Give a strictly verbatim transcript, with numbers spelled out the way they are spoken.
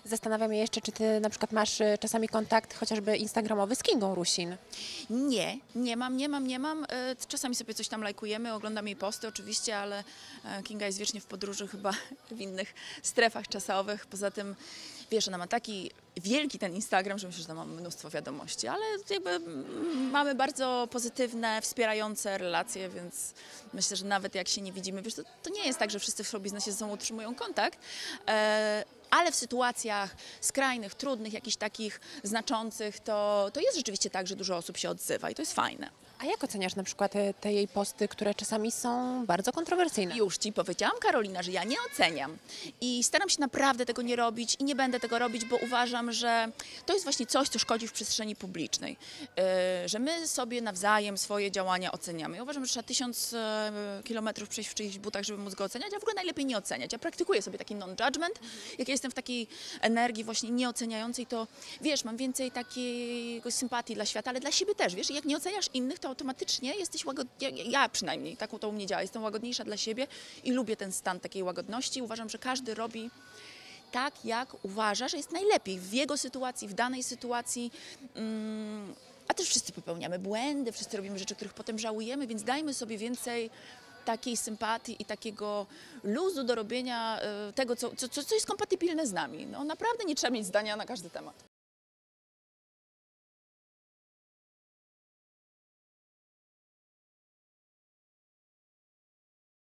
Zastanawiam się jeszcze, czy ty na przykład masz y, czasami kontakt chociażby instagramowy z Kingą Rusin. Nie, nie mam, nie mam, nie mam. E, Czasami sobie coś tam lajkujemy, oglądam jej posty oczywiście, ale e, Kinga jest wiecznie w podróży chyba w innych strefach czasowych. Poza tym, wiesz, ona ma taki wielki ten Instagram, że myślę, że tam mam mnóstwo wiadomości, ale jakby mm, mamy bardzo pozytywne, wspierające relacje, więc myślę, że nawet jak się nie widzimy, wiesz, to, to nie jest tak, że wszyscy w showbiznesie ze sobą utrzymują kontakt. E, Ale w sytuacjach skrajnych, trudnych, jakichś takich znaczących, to, to jest rzeczywiście tak, że dużo osób się odzywa i to jest fajne. A jak oceniasz na przykład y, te jej posty, które czasami są bardzo kontrowersyjne? Już Ci powiedziałam, Karolina, że ja nie oceniam i staram się naprawdę tego nie robić i nie będę tego robić, bo uważam, że to jest właśnie coś, co szkodzi w przestrzeni publicznej, yy, że my sobie nawzajem swoje działania oceniamy. Ja uważam, że trzeba tysiąc yy, kilometrów przejść w czyichś butach, żeby móc go oceniać, a w ogóle najlepiej nie oceniać. Ja praktykuję sobie taki non-judgment. Jak ja jestem w takiej energii właśnie nieoceniającej, to wiesz, mam więcej takiej sympatii dla świata, ale dla siebie też, wiesz, jak nie oceniasz innych, to automatycznie jesteś łagodniejsza, ja, ja przynajmniej, taką to u mnie działa, jestem łagodniejsza dla siebie i lubię ten stan takiej łagodności. Uważam, że każdy robi tak, jak uważa, że jest najlepiej w jego sytuacji, w danej sytuacji. Mm, a też wszyscy popełniamy błędy, wszyscy robimy rzeczy, których potem żałujemy, więc dajmy sobie więcej takiej sympatii i takiego luzu do robienia y, tego, co, co, co jest kompatybilne z nami. No, naprawdę nie trzeba mieć zdania na każdy temat.